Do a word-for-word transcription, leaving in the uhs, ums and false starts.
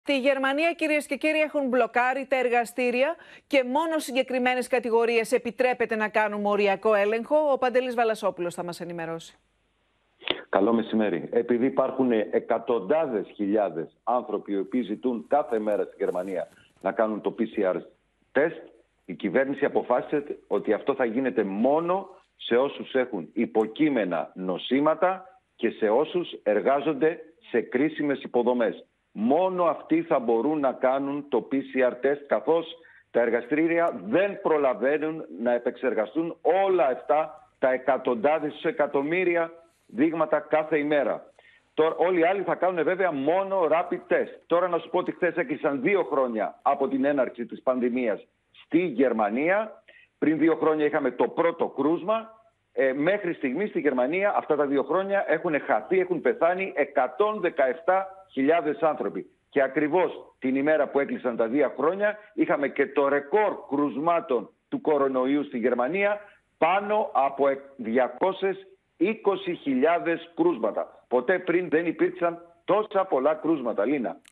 Στη Γερμανία, κυρίες και κύριοι, έχουν μπλοκάρει τα εργαστήρια και μόνο συγκεκριμένες κατηγορίες επιτρέπεται να κάνουν οριακό έλεγχο. Ο Παντελής Βαλασόπουλος θα μας ενημερώσει. Καλό μεσημέρι. Επειδή υπάρχουν εκατοντάδες χιλιάδες άνθρωποι οι οποίοι ζητούν κάθε μέρα στη Γερμανία να κάνουν το πι σι αρ τεστ, η κυβέρνηση αποφάσισε ότι αυτό θα γίνεται μόνο σε όσους έχουν υποκείμενα νοσήματα και σε όσους εργάζονται σε κρίσιμες υποδομές. Μόνο αυτοί θα μπορούν να κάνουν το πι σι αρ τεστ, καθώς τα εργαστήρια δεν προλαβαίνουν να επεξεργαστούν όλα αυτά τα εκατοντάδες εκατομμύρια δείγματα κάθε ημέρα. Τώρα, όλοι οι άλλοι θα κάνουν βέβαια μόνο rapid test. Τώρα να σου πω ότι χθες έκλεισαν δύο χρόνια από την έναρξη της πανδημίας στη Γερμανία. Πριν δύο χρόνια είχαμε το πρώτο κρούσμα. Ε, μέχρι στιγμή στη Γερμανία αυτά τα δύο χρόνια έχουν χαθεί, έχουν πεθάνει εκατόν δεκαεπτά χιλιάδες άνθρωποι. Και ακριβώς την ημέρα που έκλεισαν τα δύο χρόνια είχαμε και το ρεκόρ κρουσμάτων του κορονοϊού στη Γερμανία, πάνω από διακόσιες είκοσι χιλιάδες κρούσματα. Ποτέ πριν δεν υπήρξαν τόσα πολλά κρούσματα, Λίνα.